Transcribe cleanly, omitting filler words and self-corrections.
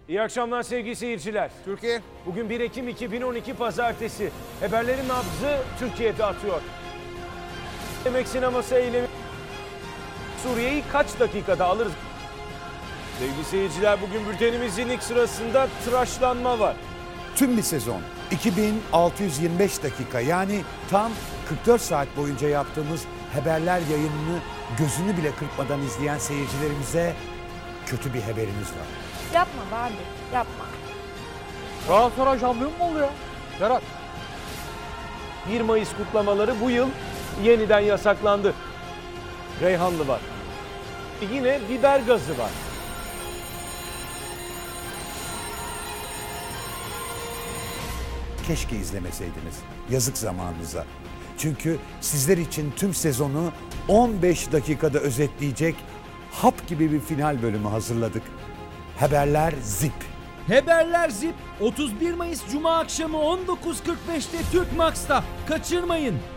İyi akşamlar sevgili seyirciler. Türkiye. Bugün 1 Ekim 2012 Pazartesi. Haberlerin nabzı Türkiye'de atıyor. Yemek sineması eylemi Suriye'yi kaç dakikada alırız? Sevgili seyirciler, bugün bültenimizin ilk sırasında tıraşlanma var. Tüm bir sezon 2625 dakika, yani tam 44 saat boyunca yaptığımız haberler yayınını gözünü bile kırpmadan izleyen seyircilerimize kötü bir haberimiz var. Yapma Barbie, yapma. Galatasaray şampiyon mu oldu ya? Berat. 1 Mayıs kutlamaları bu yıl yeniden yasaklandı. Reyhanlı var. Yine biber gazı var. Keşke izlemeseydiniz. Yazık zamanınıza. Çünkü sizler için tüm sezonu 15 dakikada özetleyecek hap gibi bir final bölümü hazırladık. Haberler Zip. Haberler Zip 31 Mayıs Cuma akşamı 19.45'te Türk Max'ta. Kaçırmayın.